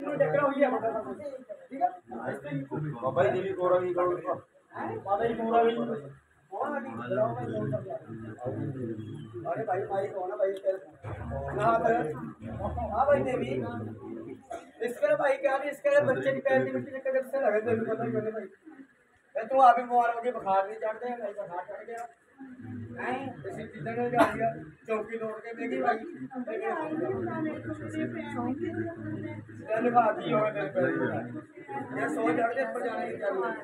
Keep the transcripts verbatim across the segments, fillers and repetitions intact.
ठीक है बाबा जी भी कोरा भी करो बाबा जी कोरा भी कौन अरे भाई भाई कौन है भाई हां हां भाई देवी इसके भाई क्या नहीं इसके बच्चे की पैर की मिट्टी के कदम से लगे तेरे पता ही मैंने भाई तू अभी बीमार हो गया बुखार नहीं चढ़ते हैं नहीं बुखार चढ़ गया नहीं इसी चीज़ ने जा दिया चौकी तोड़ के देगी भाई लिफाफी हो गए ये सो चढ़ के ऊपर जाने की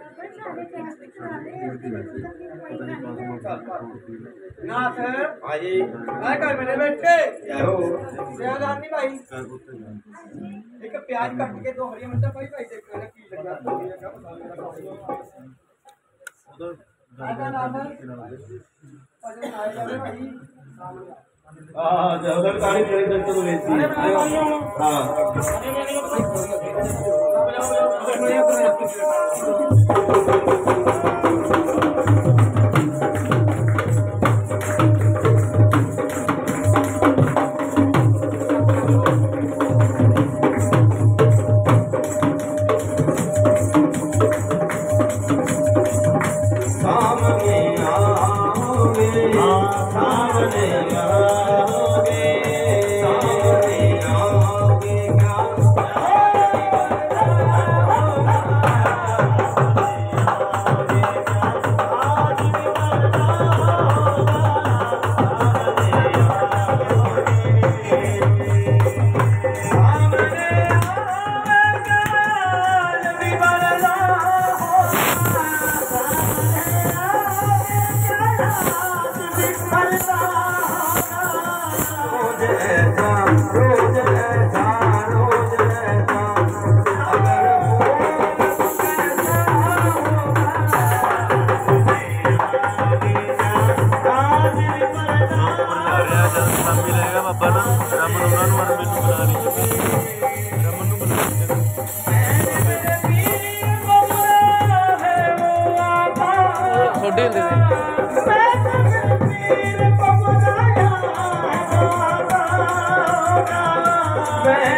नाथ भाई मैं घर में बैठे सेवादार नहीं भाई एक प्याज कट के दो हरी मिर्चा भाई भाई देख मैंने की लगा आधा आधा पजन आए जावे भाई हां उधर गाड़ी मेरे घर तो लेती है हां मैं